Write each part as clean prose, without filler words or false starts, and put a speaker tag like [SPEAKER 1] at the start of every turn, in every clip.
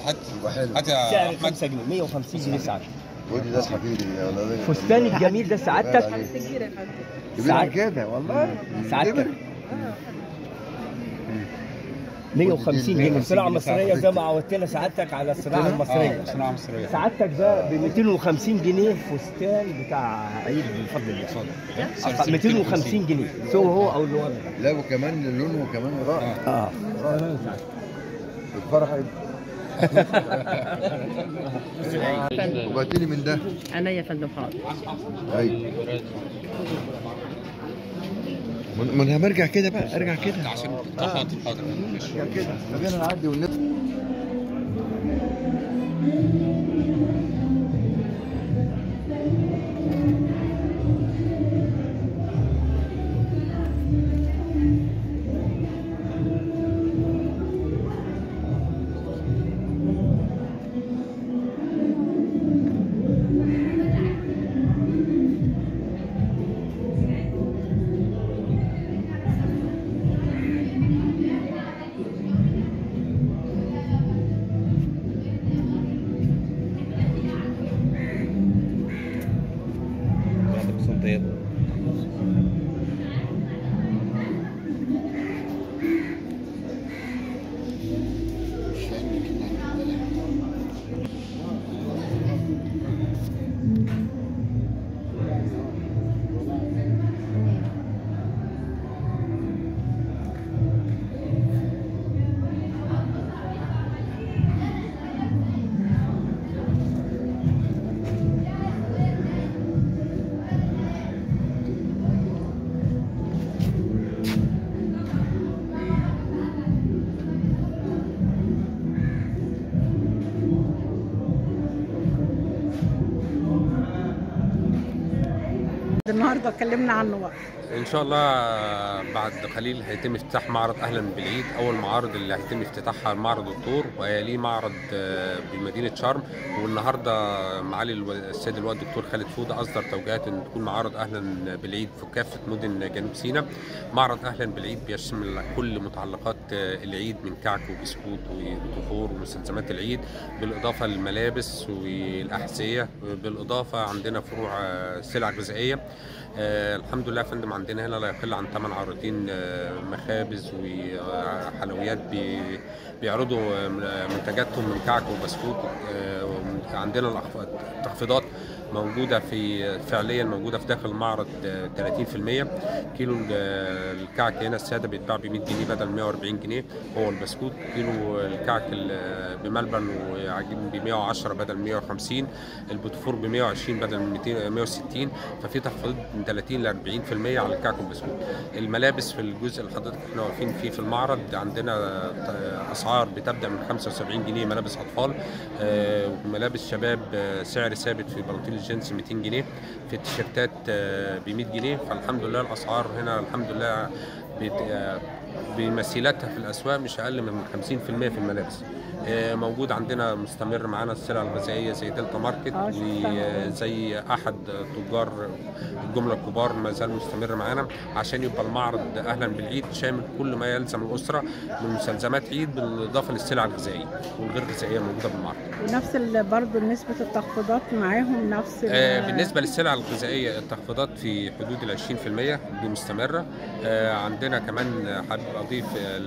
[SPEAKER 1] هات يا
[SPEAKER 2] سعر
[SPEAKER 1] احمد
[SPEAKER 2] 5 جنيه 150 جنيه سعادتك.
[SPEAKER 3] ودي ده اسحاقين جنيه ولا
[SPEAKER 2] فستان الجميل ده سعادتك
[SPEAKER 3] كبير كده والله
[SPEAKER 2] سعادتك 150 جنيه صناعة مصرية زي ما عودتنا سعادتك على الصناعة المصرية.
[SPEAKER 1] صناعة مصرية.
[SPEAKER 2] سعادتك ده ب 250 جنيه فستان بتاع عيد بفضل الله. 250 جنيه سواء هو او اللي ورا.
[SPEAKER 3] لا وكمان لونه كمان رائع. الفرح وبعتلي من ده.
[SPEAKER 4] انا يا فندم حاضر.
[SPEAKER 3] ايوه ما انا برجع كده بقى ارجع كده
[SPEAKER 1] عشان حاضر
[SPEAKER 3] ارجع كده خلينا نعدي ونلف.
[SPEAKER 4] النهارده اتكلمنا عنه بقى.
[SPEAKER 5] ان شاء الله بعد قليل هيتم افتتاح معرض اهلا بالعيد. اول معارض اللي هيتم افتتاحها معرض الطور، ويليه معرض بمدينه شرم. والنهارده معالي السيد اللواء الدكتور خالد فوده اصدر توجيهات ان تكون معارض اهلا بالعيد في كافه مدن جنوب سيناء. معرض اهلا بالعيد بيشمل كل متعلقات العيد من كعك وبسكوت وطفور ومستلزمات العيد، بالاضافه للملابس والاحذيه، بالاضافه عندنا فروع سلع غذائيه. الحمد لله يا فندم عندنا هنا لا يقل عن 8 عارضين مخابز وحلويات بيعرضوا منتجاتهم من كعك وبسكوت. عندنا التخفيضات موجودة فعليا موجودة في داخل المعرض 30%. كيلو الكعك هنا السادة بيتباع ب 100 جنيه بدل 140 جنيه. هو البسكوت كيلو الكعك بملبن وعجين ب 110 بدل 150. البوتفور ب 120 بدل 160. ففي تخفيض من 30 ل 40% على الكعك والبسكوت. الملابس في الجزء اللي حضرتك احنا واقفين فيه في المعرض عندنا اسعار بتبدأ من 75 جنيه ملابس اطفال، وملابس شباب سعر ثابت في بناطيل الجينز 200 جنيه، في التيشيرتات ب 100 جنيه. فالحمد لله الاسعار هنا الحمد لله بمثيلاتها في الاسواق مش اقل من 50% في الملابس. موجود عندنا مستمر معانا السلع الغذائيه زي دلتا ماركت وزي احد تجار الجمله الكبار ما زال مستمر معانا، عشان يبقى المعرض اهلا بالعيد شامل كل ما يلزم الاسره من مستلزمات عيد، بالاضافه للسلع الغذائيه والغير غذائيه موجوده بالمعرض.
[SPEAKER 4] ونفس برضه نسبه التخفيضات معاهم نفس
[SPEAKER 5] بالنسبه للسلع الغذائيه التخفيضات في حدود ال 20% دي مستمره. عندنا كمان حابب اضيف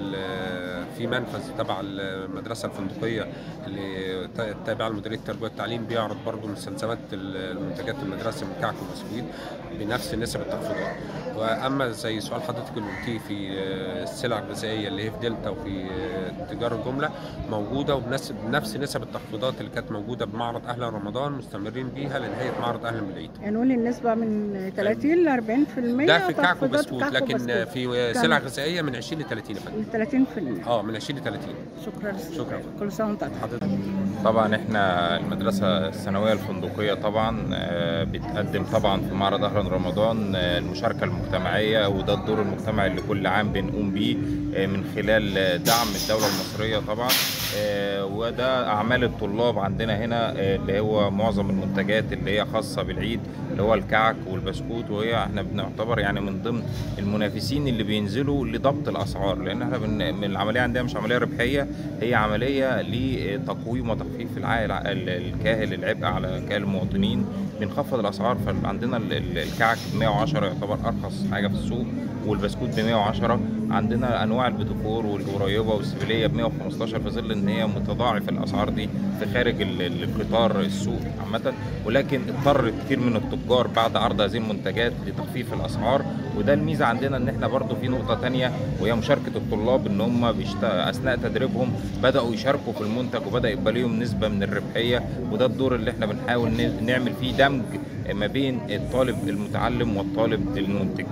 [SPEAKER 5] في منفذ تبع المدرسه الفندقيه اللي تابع لمديريه التربيه والتعليم بيعرض برضه مستلزمات المنتجات المدرسه من كعك وبسكويت بنفس نسب التخفيضات. واما زي سؤال حضرتك اللي قلتيه في السلع الغذائيه اللي هي في دلتا وفي تجار الجمله موجوده وبنفس نسب التخفيضات اللي كانت موجوده بمعرض اهلا رمضان مستمرين بيها لنهايه معرض اهلا بالعيد.
[SPEAKER 4] يعني نقول النسبه من 30 ل 40%
[SPEAKER 5] ده في كعك وبسكوت، لكن في سلع غذائيه من 20 ل 30 يا فندم.
[SPEAKER 4] 30%.
[SPEAKER 5] من 20 ل 30.
[SPEAKER 4] شكرا. كل سنه وانت طيب.
[SPEAKER 6] طبعا احنا المدرسه الثانويه الفندقيه طبعا بتقدم طبعا في معرض اهلا رمضان المشاركه المجتمعيه، وده الدور المجتمعي اللي كل عام بنقوم بيه من خلال دعم الدوله المصريه طبعا وده اعمال الطلاب عندنا هنا، اللي هو معظم المنتجات اللي هي خاصه بالعيد، اللي هو الكعك والبسكوت، وهي احنا بنعتبر يعني من ضمن المنافسين اللي بينزلوا لضبط الاسعار، لان احنا من العمليه عندنا مش عمليه ربحيه، هي عمليه لتقويم وتخفيف الكاهل العبء على كاهل المواطنين. بنخفض الاسعار، فعندنا الكعك ب 110 يعتبر ارخص حاجه في السوق، والبسكوت ب 110. عندنا انواع البيتفور والقريبه والسبليه ب 115، في ظل ان هي متضاعف الاسعار دي في خارج القطار السوق عامه، ولكن اضطر كتير من التجار بعد عرض هذه المنتجات لتخفيف الاسعار. وده الميزه عندنا، ان احنا برضو في نقطه تانية وهي مشاركه الطلاب، ان هم اثناء تدريبهم بداوا يشاركوا في المنتج وبدا يبقى ليهم نسبه من الربحيه، وده الدور اللي احنا بنحاول نعمل فيه دمج ما بين الطالب المتعلم والطالب المنتج.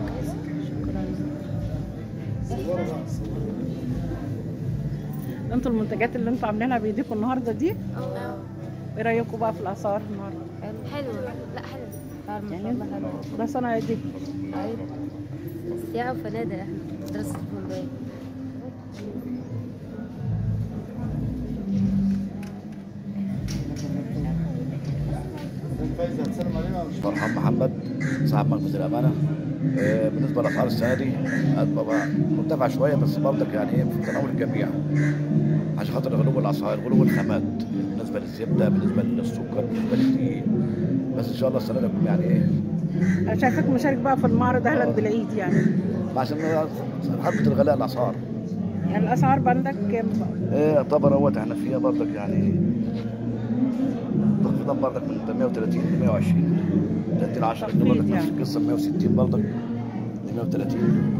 [SPEAKER 4] انتوا المنتجات اللي انتوا عاملينها بايديكم النهارده دي، ايه رايكم بقى في الاسعار النهارده؟
[SPEAKER 1] حلو. لا حلو
[SPEAKER 4] يعني ده صنع دي
[SPEAKER 1] ايوه سياحة وفنادق، احنا دراسة الفندقية.
[SPEAKER 7] فرحان محمد صاحب مركز الامانه. بالنسبه لاسعار السنه دي هتبقى مرتفعه شويه، بس برضك يعني ايه في تناول الجميع، عشان خاطر غلو الاسعار، غلو الخامات، بالنسبه للزبده، بالنسبه للسكر، بالنسبه للدقيق. بس ان شاء الله السنه دي يعني ايه.
[SPEAKER 4] انا شايفاك مشارك بقى في المعرض اهلا بالعيد يعني.
[SPEAKER 7] عشان حبه الغلاء الاسعار.
[SPEAKER 4] يعني الاسعار عندك كام بقى؟
[SPEAKER 7] يعتبر اهوت احنا فيها برضك يعني تخفيضات برضك من 130 ل 120 30 10 جنيه برضك، نفس القصه 160 برضك ل 130.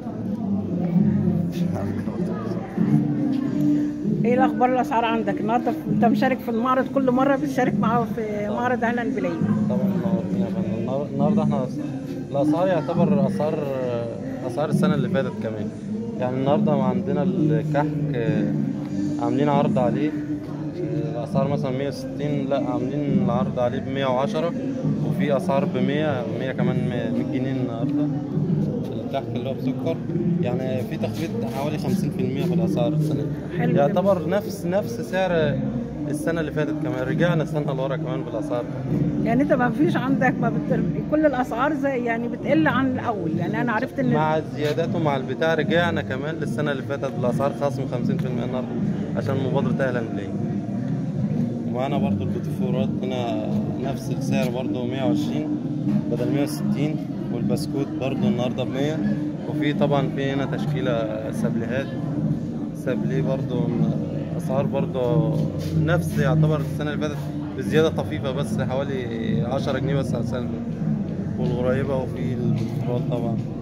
[SPEAKER 4] ايه الاخبار الاسعار عندك النهارده؟ انت مشارك في المعرض، كل مره بتشارك معاه في معرض اهلا بالعيد.
[SPEAKER 8] طبعا النهارده احنا الاسعار يعتبر اسعار السنه اللي فاتت كمان. يعني النهارده عندنا الكحك عاملين عرض عليه الاسعار مثلا 160، لا عاملين العرض عليه ب 110، وفي اسعار ب 100 كمان 100 جنيه النهارده. الكحك اللي هو بسكر يعني في تخفيض حوالي 50% في الاسعار السنه دي، يعتبر نفس سعر السنه اللي فاتت كمان. رجعنا سنه لورا كمان بالاسعار.
[SPEAKER 4] يعني انت ما فيش عندك كل الاسعار زي يعني بتقل عن الاول. يعني انا عرفت ان
[SPEAKER 8] مع الزيادات ومع البتاع رجعنا كمان للسنه اللي فاتت بالاسعار خصم 50% النهارده عشان مبادره اهلا بالعيد. ومعانا برضو البيتفورات هنا نفس السعر برضو 120 بدل 160، والبسكوت برضو النهارده ب 100. وفي طبعا في هنا تشكيله سبليهات، سبليه برضو اسعار برضو نفس يعتبر السنه اللي فاتت بزياده طفيفه، بس حوالي 10 جنيه بس على السنه. والقريبه وفي البيتفورات طبعا.